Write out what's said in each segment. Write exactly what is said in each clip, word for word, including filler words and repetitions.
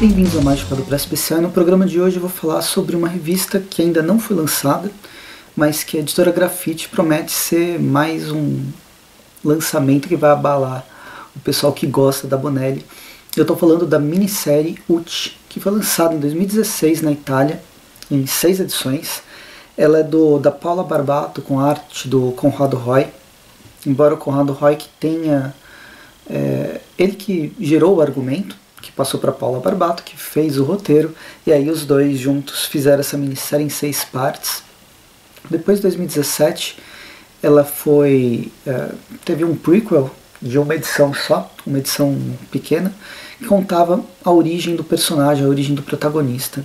bem-vindos à Mágica do Press Especial. No programa de hoje eu vou falar sobre uma revista que ainda não foi lançada, mas que a editora Grafite promete ser mais um lançamento que vai abalar o pessoal que gosta da Bonelli. Eu estou falando da minissérie Uchi, que foi lançada em dois mil e dezesseis na Itália, em seis edições. Ela é do, da Paula Barbato, com arte do Conrado Roy. Embora o Conrado Roy que tenha... É, ele que gerou o argumento, que passou para Paula Barbato, que fez o roteiro, e aí os dois juntos fizeram essa minissérie em seis partes. Depois de dois mil e dezessete, ela foi... É, teve um prequel de uma edição só, uma edição pequena, que contava a origem do personagem, a origem do protagonista.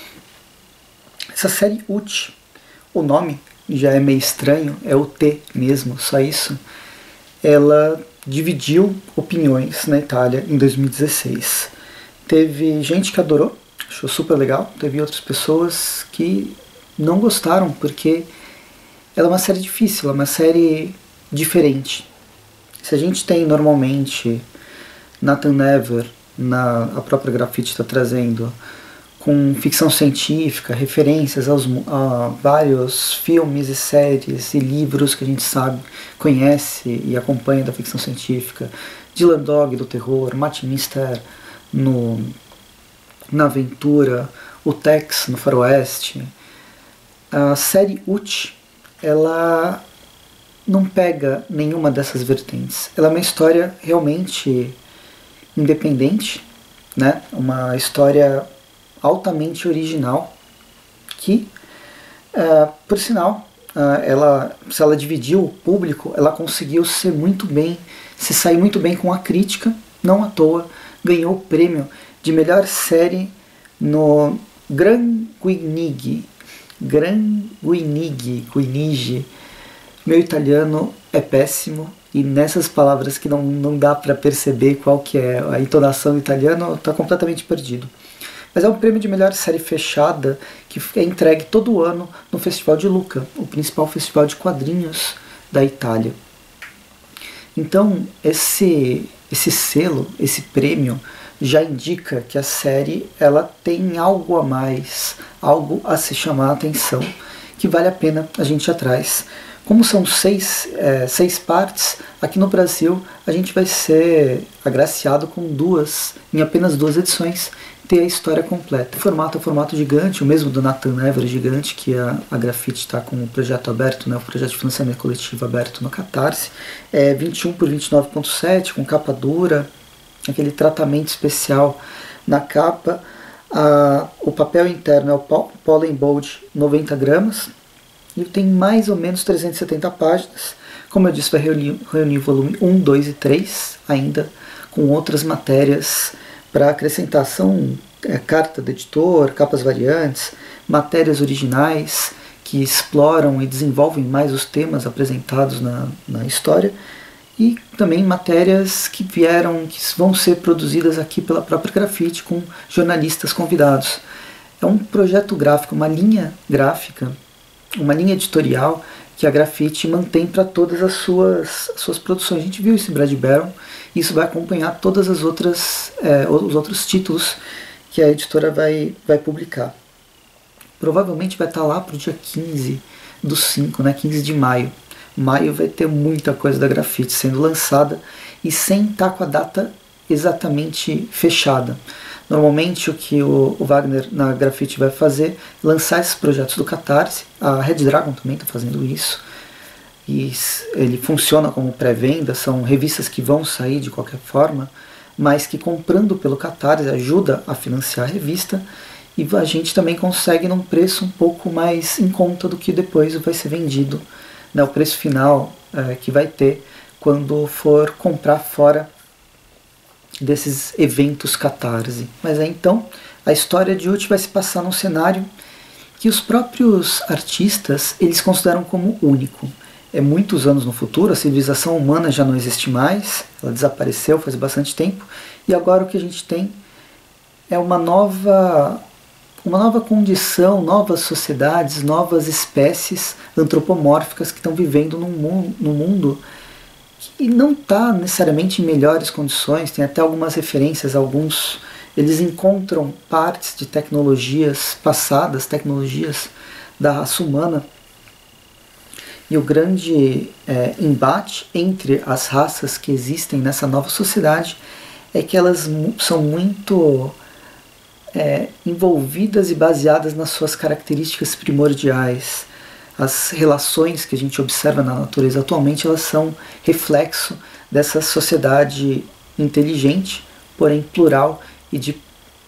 Essa série Uchi, o nome já é meio estranho, é o T mesmo, só isso. Ela dividiu opiniões na Itália em dois mil e dezesseis. Teve gente que adorou, achou super legal, teve outras pessoas que não gostaram, porque ela é uma série difícil, ela é uma série diferente. Se a gente tem normalmente Nathan Never, na, a própria Grafite está trazendo, com ficção científica, referências aos, a vários filmes e séries e livros que a gente sabe, conhece e acompanha da ficção científica, Dylan Dog do terror, Matt Mister no, na aventura, o Tex no faroeste. A série Uchi, ela não pega nenhuma dessas vertentes. Ela é uma história realmente independente, né? Uma história altamente original, que, uh, por sinal, uh, ela, se ela dividiu o público, ela conseguiu ser muito bem, se sair muito bem com a crítica, não à toa, ganhou o prêmio de melhor série no Gran Guinig, Gran Guinig, Guinig. Meu italiano é péssimo, e nessas palavras que não, não dá para perceber qual que é a entonação italiana, está completamente perdido. Mas é um prêmio de melhor série fechada que é entregue todo ano no Festival de Lucca, o principal festival de quadrinhos da Itália. Então, esse, esse selo, esse prêmio, já indica que a série ela tem algo a mais, algo a se chamar a atenção, que vale a pena a gente ir atrás. Como são seis, é, seis partes, aqui no Brasil a gente vai ser agraciado com duas, em apenas duas edições, ter a história completa. O formato é um formato gigante, o mesmo do Nathan Never gigante, que a, a Grafite está com o projeto aberto, né, o projeto de financiamento coletivo aberto no Catarse. É vinte e um por vinte e nove ponto sete, com capa dura, aquele tratamento especial na capa. A, o papel interno é o Pollen Bold noventa gramas, e tem mais ou menos trezentas e setenta páginas. Como eu disse, vai reunir, reunir volume um, dois e três, ainda com outras matérias para acrescentação, é, carta do editor, capas variantes, matérias originais que exploram e desenvolvem mais os temas apresentados na, na história, e também matérias que vieram, que vão ser produzidas aqui pela própria Grafite com jornalistas convidados. É um projeto gráfico, uma linha gráfica, uma linha editorial que a Grafite mantém para todas as suas, as suas produções. A gente viu esse Brad Barron, e isso vai acompanhar todas as outras, é, os outros títulos que a editora vai, vai publicar. Provavelmente vai estar lá para o dia quinze do cinco, né, quinze de maio. Maio vai ter muita coisa da Grafite sendo lançada, e sem estar com a data exatamente fechada. Normalmente o que o, o Wagner na Grafite vai fazer é lançar esses projetos do Catarse. A Red Dragon também está fazendo isso, e ele funciona como pré-venda, são revistas que vão sair de qualquer forma, mas que comprando pelo Catarse ajuda a financiar a revista, e a gente também consegue num preço um pouco mais em conta do que depois vai ser vendido, né, o preço final é, que vai ter quando for comprar fora desses eventos Catarse. Mas é então, a história de Uchi vai se passar num cenário que os próprios artistas eles consideram como único. É muitos anos no futuro, a civilização humana já não existe mais, ela desapareceu faz bastante tempo, e agora o que a gente tem é uma nova, uma nova condição, novas sociedades, novas espécies antropomórficas que estão vivendo num mundo, num mundo que não está necessariamente em melhores condições. Tem até algumas referências a alguns eles encontram partes de tecnologias passadas, tecnologias da raça humana, e o grande é, embate entre as raças que existem nessa nova sociedade é que elas são muito é, envolvidas e baseadas nas suas características primordiais. As relações que a gente observa na natureza atualmente, elas são reflexo dessa sociedade inteligente, porém plural, e de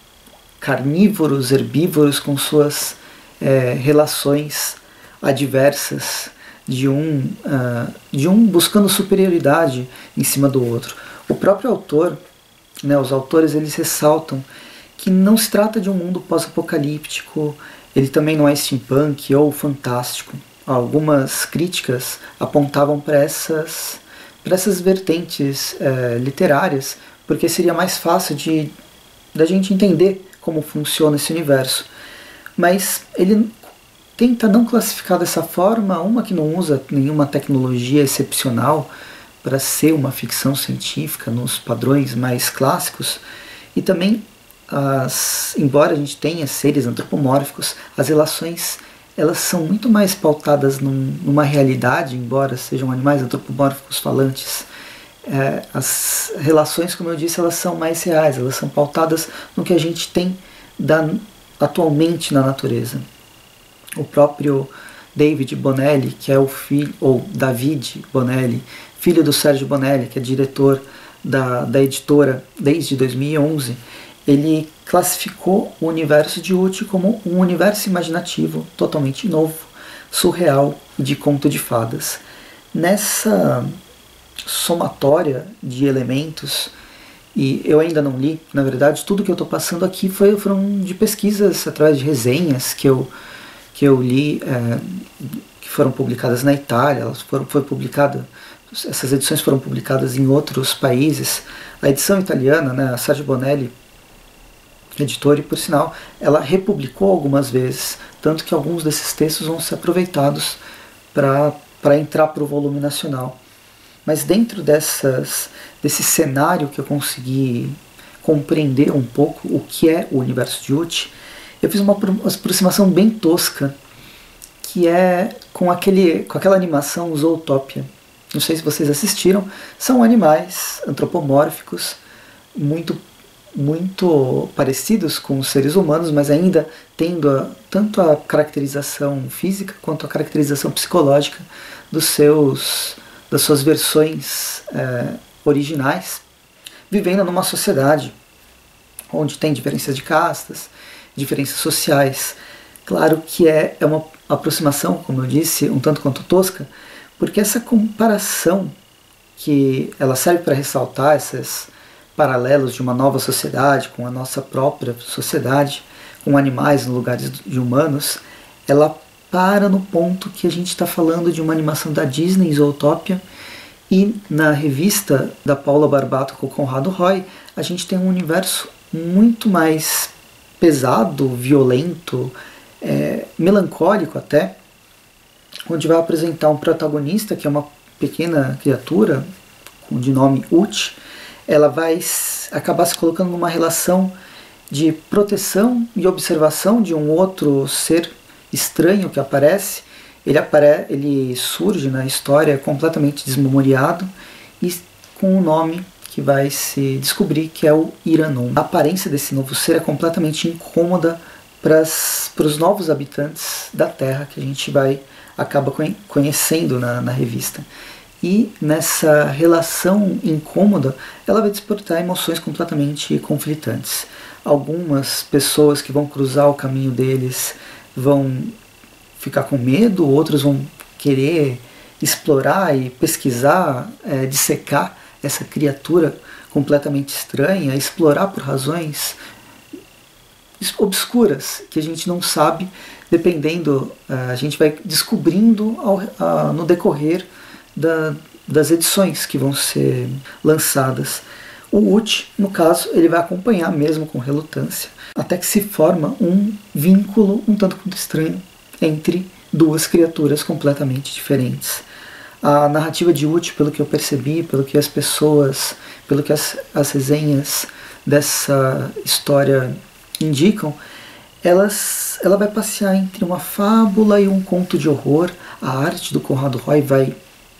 carnívoros, herbívoros com suas é, relações adversas, de um, uh, de um buscando superioridade em cima do outro. O próprio autor, né, os autores, eles ressaltam que não se trata de um mundo pós-apocalíptico, ele também não é steampunk ou fantástico. Algumas críticas apontavam para essas, para essas vertentes é, literárias, porque seria mais fácil de da gente entender como funciona esse universo. Mas ele tenta não classificar dessa forma, uma que não usa nenhuma tecnologia excepcional para ser uma ficção científica nos padrões mais clássicos, e também, as, embora a gente tenha seres antropomórficos, as relações elas são muito mais pautadas num, numa realidade, embora sejam animais antropomórficos falantes. É, as relações, como eu disse, elas são mais reais, elas são pautadas no que a gente tem da, atualmente na natureza. O próprio David Bonelli, que é o filho, ou David Bonelli, filho do Sérgio Bonelli, que é diretor da, da editora desde dois mil e onze, ele classificou o universo de Uth como um universo imaginativo totalmente novo, surreal e de conto de fadas. Nessa somatória de elementos, e eu ainda não li, na verdade, tudo que eu estou passando aqui foi, foram de pesquisas através de resenhas que eu, que eu li, é, que foram publicadas na Itália, elas foram, foi publicada, essas edições foram publicadas em outros países. A edição italiana, né, a Sérgio Bonelli, editora, e por sinal, ela republicou algumas vezes, tanto que alguns desses textos vão ser aproveitados para entrar para o volume nacional. Mas dentro dessas, desse cenário que eu consegui compreender um pouco o que é o universo de Uth, eu fiz uma aproximação bem tosca, que é com, aquele, com aquela animação Zootopia. Não sei se vocês assistiram, são animais antropomórficos, muito, muito parecidos com os seres humanos, mas ainda tendo a, tanto a caracterização física quanto a caracterização psicológica dos seus... das suas versões é, originais, vivendo numa sociedade onde tem diferenças de castas, diferenças sociais. Claro que é, é uma aproximação, como eu disse, um tanto quanto tosca, porque essa comparação, que ela serve para ressaltar esses paralelos de uma nova sociedade com a nossa própria sociedade, com animais no lugar de humanos, ela para no ponto que a gente está falando de uma animação da Disney, Zootopia, e na revista da Paula Barbato com o Conrado Roy, a gente tem um universo muito mais pesado, violento, é, melancólico até, onde vai apresentar um protagonista que é uma pequena criatura de nome Uth. Ela vai acabar se colocando numa relação de proteção e observação de um outro ser estranho que aparece. Ele, apare ele surge na história completamente desmemoriado e com um nome que vai se descobrir que é o Iranun. A aparência desse novo ser é completamente incômoda para os novos habitantes da Terra que a gente vai acaba conhecendo na, na revista. E nessa relação incômoda, ela vai despertar emoções completamente conflitantes. Algumas pessoas que vão cruzar o caminho deles vão ficar com medo, outros vão querer explorar e pesquisar, é, dissecar essa criatura completamente estranha, explorar por razões obscuras que a gente não sabe, dependendo, a gente vai descobrindo ao, a, no decorrer da, das edições que vão ser lançadas. O Uth, no caso, ele vai acompanhar mesmo com relutância, até que se forma um vínculo um tanto quanto estranho entre duas criaturas completamente diferentes. A narrativa de Uth, pelo que eu percebi, pelo que as pessoas, pelo que as, as resenhas dessa história indicam, elas, ela vai passear entre uma fábula e um conto de horror. A arte do Conrado Roy vai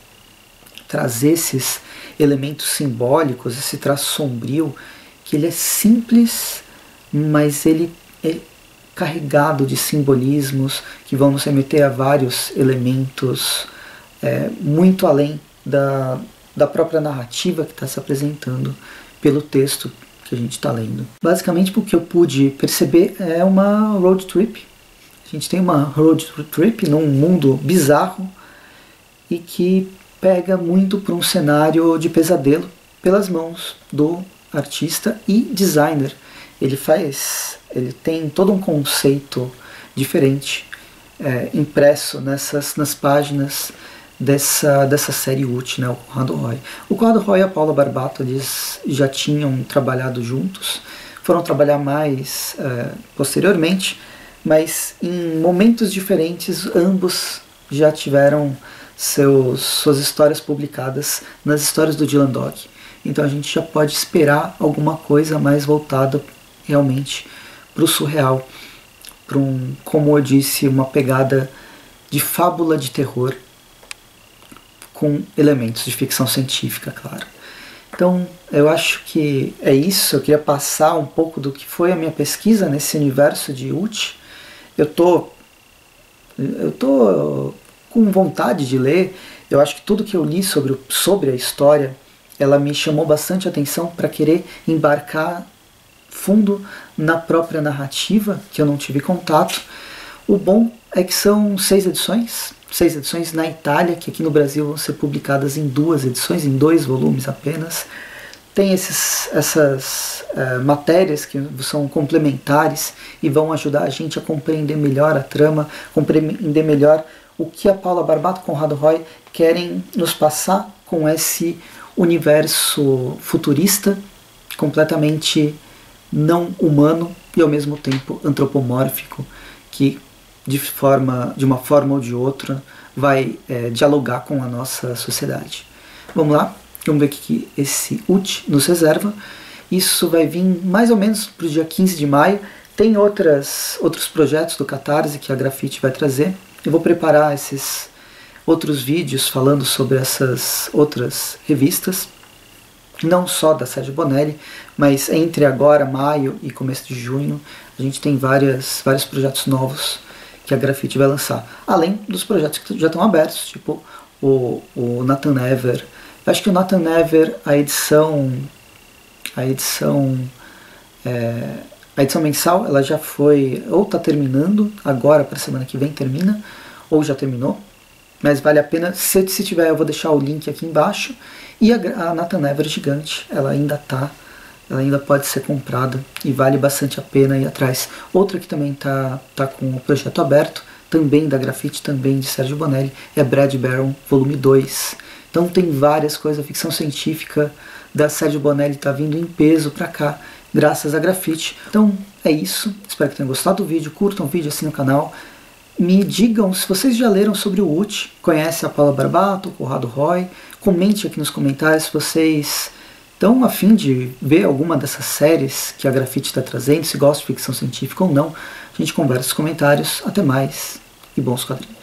trazer esses elementos simbólicos, esse traço sombrio, que ele é simples, mas ele é carregado de simbolismos que vão nos remeter a vários elementos é, muito além da, da própria narrativa que está se apresentando pelo texto que a gente está lendo. Basicamente, o que eu pude perceber é uma road trip. A gente tem uma road trip num mundo bizarro e que pega muito para um cenário de pesadelo pelas mãos do artista e designer. Ele faz, ele tem todo um conceito diferente é, impresso nessas nas páginas dessa, dessa série U T, né, o Conrado Roy. O Conrado Roy e a Paula Barbato, eles já tinham trabalhado juntos, foram trabalhar mais é, posteriormente, mas em momentos diferentes ambos já tiveram seus, suas histórias publicadas nas histórias do Dylan Dog. Então a gente já pode esperar alguma coisa mais voltada realmente para o surreal, para um, como eu disse, uma pegada de fábula de terror com elementos de ficção científica, claro. Então eu acho que é isso. Eu queria passar um pouco do que foi a minha pesquisa nesse universo de U T. Eu tô, eu tô com vontade de ler. Eu acho que tudo que eu li sobre, sobre a história, ela me chamou bastante atenção para querer embarcar fundo na própria narrativa, que eu não tive contato. O bom é que são seis edições, seis edições na Itália, que aqui no Brasil vão ser publicadas em duas edições, em dois volumes apenas. Tem esses, essas uh, matérias que são complementares e vão ajudar a gente a compreender melhor a trama, compreender melhor o que a Paula Barbato e Conrado Roy querem nos passar com esse universo futurista, completamente não humano e ao mesmo tempo antropomórfico, que de, forma, de uma forma ou de outra vai é, dialogar com a nossa sociedade. Vamos lá, vamos ver o que esse U T nos reserva. Isso vai vir mais ou menos para o dia quinze de maio. Tem outras, outros projetos do Catarse que a Grafite vai trazer. Eu vou preparar esses outros vídeos falando sobre essas outras revistas, não só da Sérgio Bonelli, mas entre agora, maio e começo de junho, a gente tem várias, vários projetos novos que a Grafite vai lançar, além dos projetos que já estão abertos, tipo o, o Nathan Never. Eu acho que o Nathan Never, a edição, a edição, é, a edição mensal, ela já foi, ou está terminando, agora para a semana que vem termina, ou já terminou, mas vale a pena. Se, se tiver, eu vou deixar o link aqui embaixo. E a, a Nathan Never gigante, ela ainda tá, ela ainda pode ser comprada e vale bastante a pena ir atrás. Outra que também tá, tá com o projeto aberto, também da Grafite, também de Sérgio Bonelli, é Brad Barron, volume dois. Então tem várias coisas, a ficção científica da Sérgio Bonelli tá vindo em peso pra cá, graças à Grafite. Então é isso, espero que tenham gostado do vídeo, curtam o vídeo, assinem o canal. Me digam se vocês já leram sobre o U T, conhecem a Paula Barbato, o Conrado Roy. Comente aqui nos comentários se vocês estão a fim de ver alguma dessas séries que a Grafite está trazendo, se gostam de ficção científica ou não. A gente conversa nos comentários. Até mais e bons quadrinhos.